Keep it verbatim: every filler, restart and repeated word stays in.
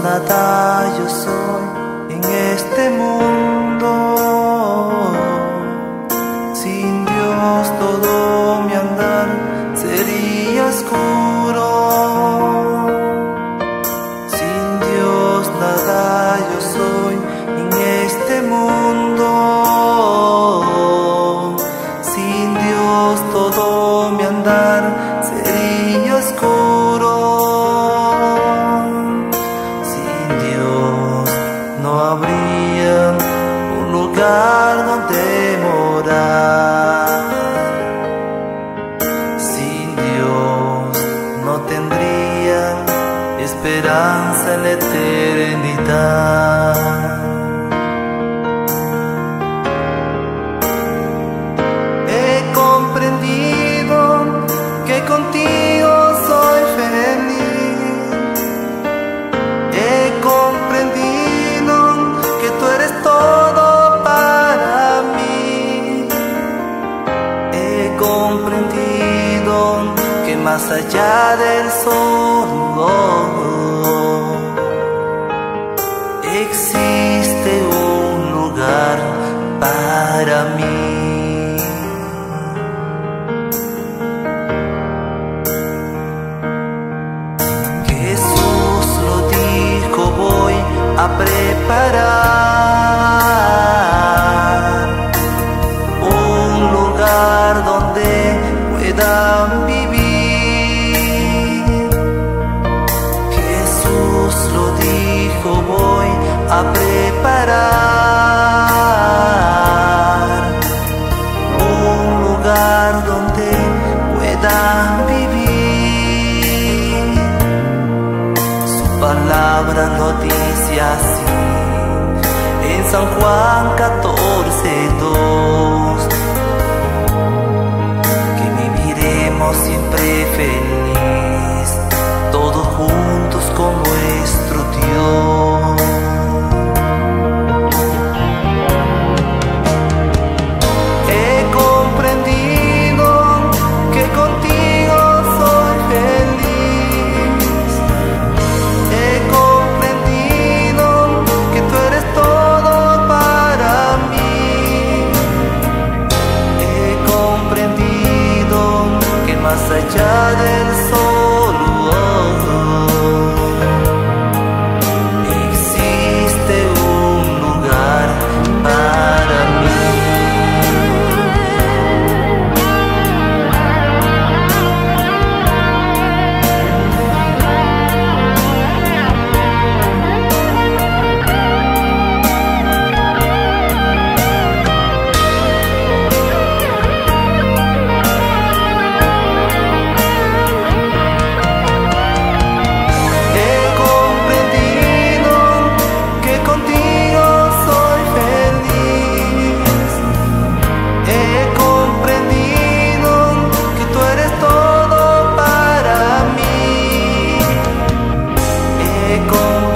nada yo soy en este mundo. Sin Dios todo mi andar sería oscuro. Sin Dios nada yo soy en este mundo. Sin Dios todo mi andar sería oscuro. Sin Dios no habría un lugar donde morar. Sin Dios no tendría esperanza en la eternidad. He comprendido que contigo soy feliz. He comprendido que tú eres todo para mí. He comprendido que más allá del sol existe un lugar para mí. Jesús lo dijo, voy a preparar un lugar donde puedan vivir. Jesús lo dijo, voy a preparar un lugar donde puedan vivir. Su palabra lo dice así en San Juan catorce dos, que viviremos siempre feliz, todos juntos con nuestro Dios. He comprendido que contigo soy feliz. He comprendido que tú eres todo para mí. He comprendido que más allá del sol existe un lugar para mí. He comprendido que contigo soy feliz. He comprendido que tú eres todo para mí. He comprendido